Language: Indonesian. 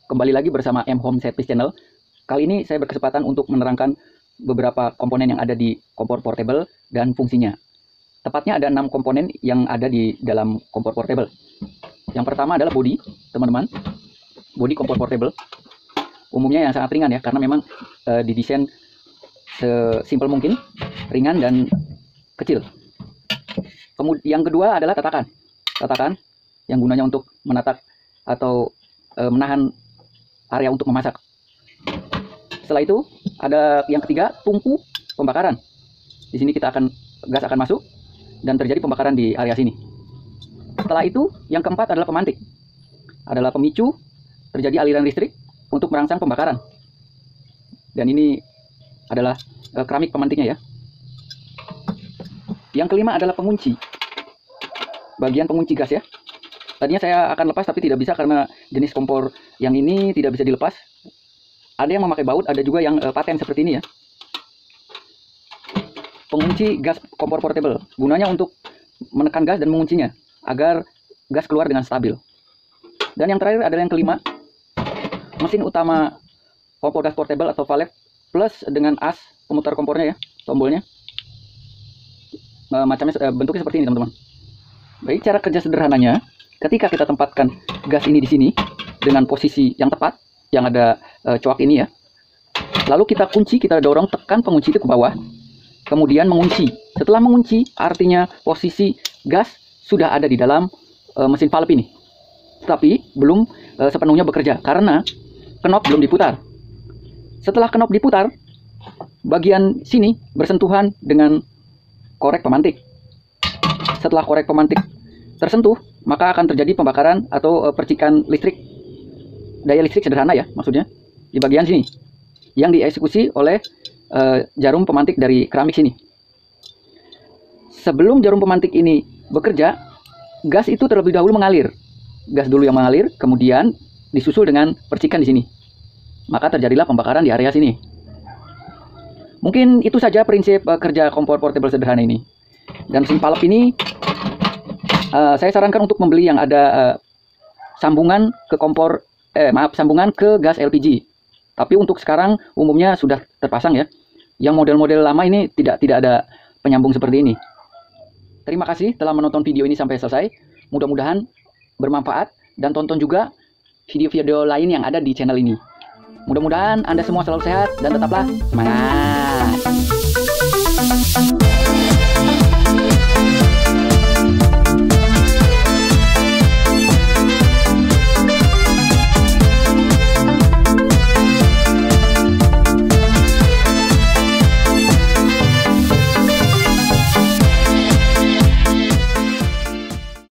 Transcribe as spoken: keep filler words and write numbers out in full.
Kembali lagi bersama M Home Service Channel. Kali ini saya berkesempatan untuk menerangkan beberapa komponen yang ada di kompor portable dan fungsinya. Tepatnya ada enam komponen yang ada di dalam kompor portable. Yang pertama adalah bodi, teman-teman. Bodi kompor portable. Umumnya yang sangat ringan ya, karena memang e, didesain sesimpel mungkin, ringan dan kecil. Kemudian yang kedua adalah tatakan. Tatakan yang gunanya untuk menatak atau e, menahan area untuk memasak. Setelah itu ada yang ketiga, tungku pembakaran. Di sini kita akan gas akan masuk dan terjadi pembakaran di area sini. Setelah itu yang keempat adalah pemantik. Adalah pemicu terjadi aliran listrik untuk merangsang pembakaran. Dan ini adalah e, keramik pemantiknya ya. Yang kelima adalah pengunci. Bagian pengunci gas ya. Tadinya saya akan lepas tapi tidak bisa karena jenis kompor yang ini tidak bisa dilepas. Ada yang memakai baut, ada juga yang e, paten seperti ini ya. Pengunci gas kompor portable. Gunanya untuk menekan gas dan menguncinya agar gas keluar dengan stabil. Dan yang terakhir adalah yang kelima. Mesin utama kompor gas portable atau valve plus dengan as pemutar kompornya ya, tombolnya. E, macamnya e, bentuknya seperti ini teman-teman. Baik, cara kerja sederhananya, ketika kita tempatkan gas ini di sini dengan posisi yang tepat, yang ada e, coak ini ya. Lalu kita kunci, kita dorong tekan pengunci itu ke bawah. Kemudian mengunci. Setelah mengunci, artinya posisi gas sudah ada di dalam e, mesin valve ini. Tapi belum e, sepenuhnya bekerja karena knop belum diputar. Setelah knop diputar, bagian sini bersentuhan dengan korek pemantik. Setelah korek pemantik tersentuh, maka akan terjadi pembakaran atau e, percikan listrik, daya listrik sederhana ya maksudnya, di bagian sini yang dieksekusi oleh e, jarum pemantik dari keramik sini. Sebelum jarum pemantik ini bekerja, gas itu terlebih dahulu mengalir. Gas dulu yang mengalir, kemudian disusul dengan percikan di sini. Maka terjadilah pembakaran di area sini. Mungkin itu saja prinsip e, kerja kompor portable sederhana ini. Dan mesin valve ini Uh, saya sarankan untuk membeli yang ada uh, sambungan ke kompor, eh maaf sambungan ke gas L P G. Tapi untuk sekarang umumnya sudah terpasang ya. Yang model-model lama ini tidak tidak ada penyambung seperti ini. Terima kasih telah menonton video ini sampai selesai. Mudah-mudahan bermanfaat dan tonton juga video-video lain yang ada di channel ini. Mudah-mudahan Anda semua selalu sehat dan tetaplah semangat.